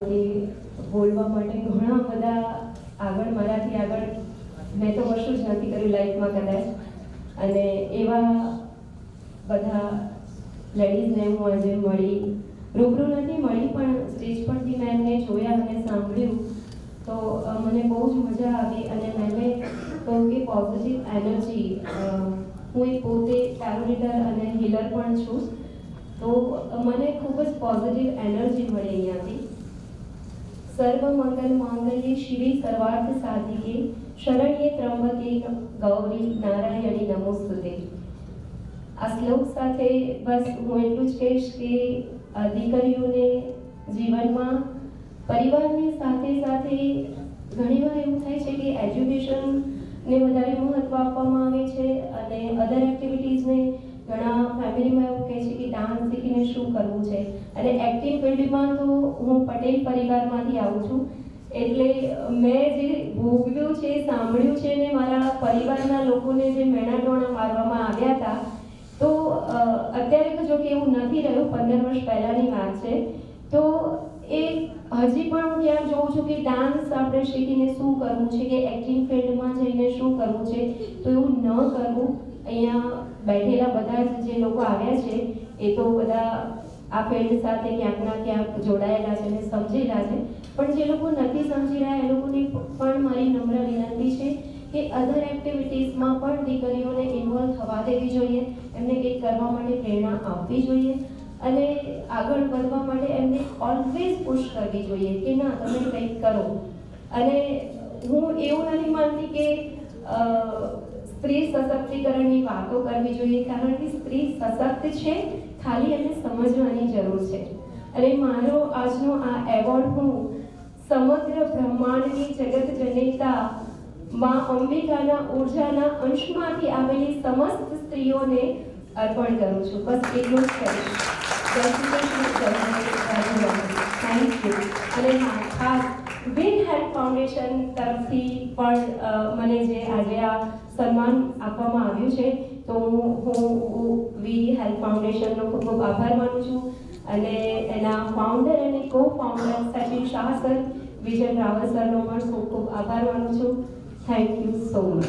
બોલવા માટે ઘણા બધા આગળ મારાથી આગળ મેં તો કશું જ નથી કર્યું લાઈફમાં કદાચ, અને એવા બધા લેડીઝને હું આજે મળી, રૂબરૂ નથી મળી પણ સ્ટેજ પરથી મેં એમને જોયા અને સાંભળ્યું તો મને બહુ જ મજા આવી. અને મેં કહ્યું કે પોઝિટિવ એનર્જી, હું એક પોતે ટેરો રીડર અને હીલર પણ છું, તો મને ખૂબ જ પોઝિટિવ એનર્જી મળી અહીંયાથી. સર્વ મંગલ માંગલ્ય શિવે સર્વાર્થ સાધિકે શરણ્યે ત્રંબકે ગૌરી નારાયણી નમોસ્તુતે. આ શ્લોક સાથે બસ હું એટલું જ કહીશ કે દીકરીઓને જીવનમાં પરિવારની સાથે સાથે ઘણીવાર એવું થાય છે કે એજ્યુકેશનને વધારે મહત્ત્વ આપવામાં આવે છે અને અધર એક્ટિવિટીઝને ઘણા ફેમિલીમાં એવું કહે છે કે ડાન્સ શીખીને શું કરવું છે. અને એક્ટિંગ ફિલ્ડમાં તો હું પટેલ પરિવારમાંથી આવું છું, એટલે મેં જે ભોગવ્યું છે, સાંભળ્યું છે ને મારા પરિવારના લોકોને જે મેણાટોણા મારવામાં આવ્યા હતા, તો અત્યારે તો જો કે એવું નથી રહ્યું, 15 વર્ષ પહેલાંની વાત છે. તો એ હજી પણ હું ક્યાંક જોઉં છું કે ડાન્સ આપણે શીખીને શું કરવું છે કે એક્ટિંગ ફિલ્ડમાં જઈને શું કરવું છે, તો એવું ન કરવું. અહીંયા બેઠેલા બધા જ જે લોકો આવ્યા છે એ તો બધા આ ફિલ્ડ સાથે ક્યાંક ના ક્યાંક જોડાયેલા છે અને સમજેલા છે, પણ જે લોકો નથી સમજી રહ્યા એ લોકોને પણ મારી નમ્ર વિનંતી છે કે અધર એક્ટિવિટીઝમાં પણ દીકરીઓને ઇન્વોલ્વ થવા દેવી જોઈએ, એમને કંઈક કરવા માટે પ્રેરણા આપવી જોઈએ અને આગળ વધવા માટે એમને ઓલવેઝ પુશ કરવી જોઈએ કે ના તમે કંઈક કરો. અને હું એવું નથી માનતી કે સ્ત્રી સશક્તિકરણની વાતો કરવી જોઈએ, કારણ કે સ્ત્રી સશક્ત છે, ખાલી એને સમજવાની જરૂર છે. અને મારો આજનો આ એવોર્ડ હું સમગ્ર બ્રહ્માંડની જગત જનતા માં અંબિકાના ઉર્જાના અંશમાંથી આવેલી સમસ્ત સ્ત્રીઓને અર્પણ કરું છું. બસ એટલું જ કહીશ. Thank you. અને હા, ખાસ વિન હેલ્પ ફાઉન્ડેશન તરફથી પણ મને જે આજે આ સન્માન આપવામાં આવ્યું છે, તો હું વી હેલ્પ ફાઉન્ડેશનનો ખૂબ ખૂબ આભાર માનું છું અને એના ફાઉન્ડર અને co founder Sachin Shah sir, Vijay Raval સરનો પણ ખૂબ ખૂબ આભાર માનું છું. Thank you so much.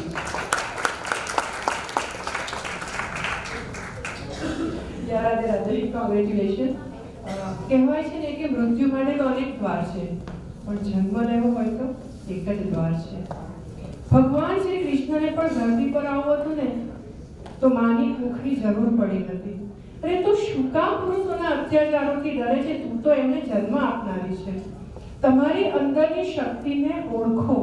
Radhe Radhe, congratulation. કહેવાય છે ને કે મૃત્યુ માટે તો અનેક દ્વાર છે, પણ જન્મ લેવો હોય તો એક જ દ્વાર છે. ભગવાન શ્રી કૃષ્ણને પણ ધરતી પર આવવું હતું ને તો માની કુખની જરૂર પડી નથી. અરે તું શું કામ પુરુષોના અત્યાચારોથી ડરે છે? તું તો એમને જન્મ આપનારી છે. તમારી અંદરની શક્તિને ઓળખો